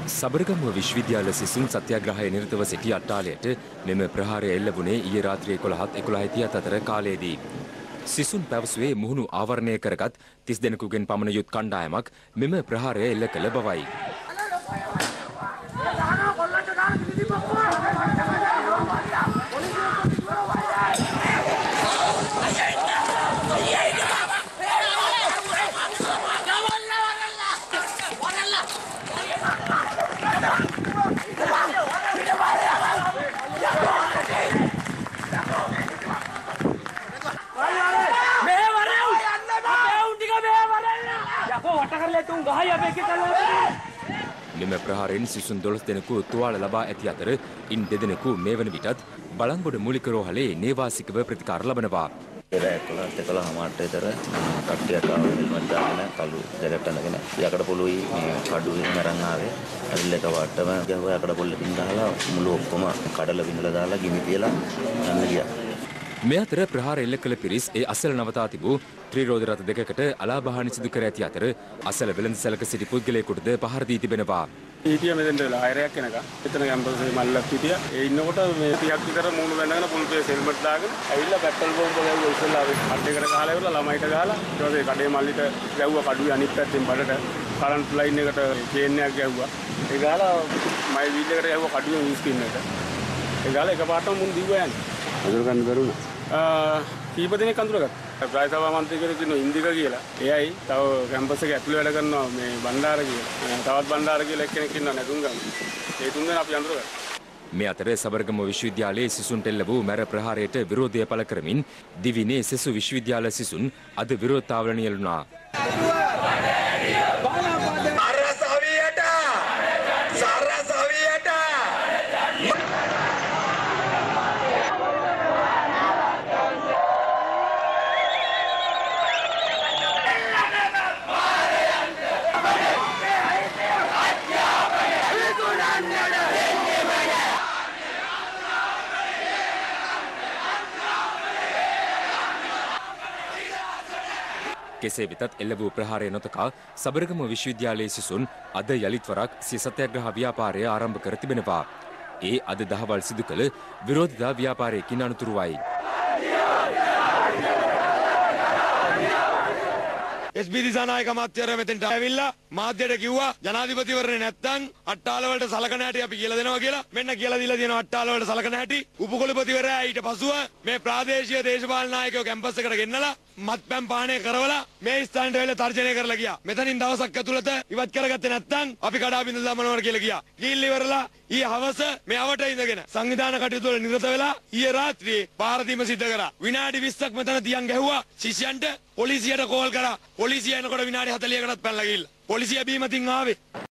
සබරගමුව විශ්වවිද්‍යාල සිසුන් සත්‍යාග්‍රහයේ නිරතව සිටි අට්ටාලයට මෙම ප්‍රහාරය එල්ල වුණේ ඊයේ රාත්‍රී 11:30 අතර කාලයේදී. සිසුන් පැවසුවේ මුහුණු ආවරණය කරගත් 30 දෙනෙකුගෙන් පමණ යුත් කණ්ඩායමක් මෙම ප්‍රහාරය එල්ල කළ බවයි. මෙම ප්‍රහාරයෙන් සිසුන් 12 දෙනෙකු තුවාල ලබා ඇති අතර ඉන් 2 දෙනෙකු මේ වන විටත් බලංගොඩ මූලික රෝහලේ නේවාසිකව ප්‍රතිකාර ලබනවා. පෙර 11:11 විතර කට්ටියක් ආව හෙල්මට් දාගෙන කළු ජැකට් අඳගෙන යකඩ පොළොයි කඩුවෙන් අරන් ආවේ. අරිල්ලක වට්ටම ගහුවා යකඩ පොළොකින් දාලා මුළු ඔක්කොම කඩලා බිඳලා දාලා ගිනි තියලා යන්න ගියා. මේ අතර ප්‍රහාර එල්ල කළ පිරිස් ඒ අසල නවතා තිබූ ත්‍රිරෝද රථ දෙකකට අලාභහානි සිදු කර ඇති අතර අසල වෙළඳසැලක සිටි පුද්ගලයෙකුටද පහර දී තිබෙනවා. ඊටිය මෙතෙන්ට වෙලා හයරයක් එනකම් එතන කැම්පස්සේ මල්ලක් හිටියා. ඒ ඉන්නකොට මේ 30ක් විතර මූණු වෙනගෙන පුල්පේ හෙල්මට් දාගෙන ඇවිල්ලා පෙට්‍රල් බෝම්බ ගැව්වා ඉස්සෙල්ලා අඩේකට ගහලා ඉවරලා ළමයිට ගහලා ඊට පස්සේ කඩේ මල්ලිට ගැව්වා කඩුවේ අනිත් පැත්තෙන් බඩට කරන්ට් ලයින් එකට චේන් එකක් ගැව්වා. ඒ ගහලා මයි වීල් එකට ගැව්වා කඩුවේ වීල් ස්කින් එකට. ඒ ගහලා එකපාරටම මුන් දිව්වා යන්නේ. අඳුර ගන්න බැරුණා. කීප දෙනෙක් අඳුරගත්තා. ප්‍රායසභා මන්ත්‍රී කෙනෙක් ඉන්නවා ඉන්දික කියලා. එයයි තව කැම්පස් එකේ ඇතුළේ වැඩ කරනවා මේ බණ්ඩාර කියලා. තවත් බණ්ඩාර කියලා එක්කෙනෙක් ඉන්නවා නැතුන්ගම. ඒ තුන් දෙනා අපි අඳුරගත්තා. මේ අතර සබරගමුව විශ්වවිද්‍යාලයේ සිසුන්ට එල්ල වූ මැර ප්‍රහාරයට විරෝධය පළ කරමින් දිවිනේ සෙසු විශ්වවිද්‍යාල සිසුන් අද විරෝධතාවල නියැලුණා. කෙසේ වෙතත් එල්ල වූ ප්‍රහාරය නොතකා සබරගමුව විශ්වවිද්‍යාලයේ සිසුන් අද යළිත් වරක් සිය සත්‍යාග්‍රහ ව්‍යාපාරය ආරම්භ කර තිබෙනවා. ඒ අද දහවල් සිදු කළ විරෝධතා ව්‍යාපාරයකින් අනතුරුවයි. SB දිසානායක අමාත්‍යවරයා මෙතෙන්ට ඇවිල්ලා මාධ්‍යයට කිව්වා ජනාධිපතිවරණේ නැත්තම් අට්ටාල වලට සලකන හැටි අපි කියලා දෙනවා කියලා. මෙන්න කියලා දීලා තියෙනවා අට්ටාල වලට සලකන හැටි. උපකුලපතිවරයා ඊට පසුව මේ ප්‍රාදේශීය දේශපාලන නායකයෝ කැම්පස් එකට ගෙන්නලා මත්පැන් පානය කරවලා මේ ස්ථානට වෙලා තර්ජනය කරලා ගියා. මෙතනින් දවසක් ඇතුළත ඉවත් කරගත්තේ නැත්නම් අපි කඩා බිඳ දාමනවා කියලා ගියා. ගිහින් ඉවරලා ඊයේ හවස මේ අවට ඉඳගෙන සංවිධාන කටයුතු වල නිරත වෙලා ඊයේ රාත්‍රියේ පාරදීම සිද්ධ කරා. විනාඩි 20ක් මෙතන තියන් ගැහුවා. ශිෂ්‍යයන්ට පොලිසියට කෝල් කරා. පොලිසිය එනකොට විනාඩි 40කටත් පැනලා ගිහිල්ලා. පොලිසිය බීමතින් ආවේ.